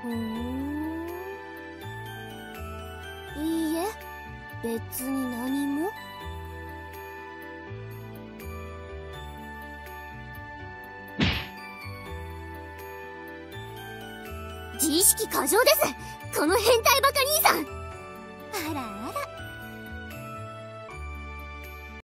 ふん。いいえ、別に何も。自意識過剰です、この変態バカ兄さん。 あら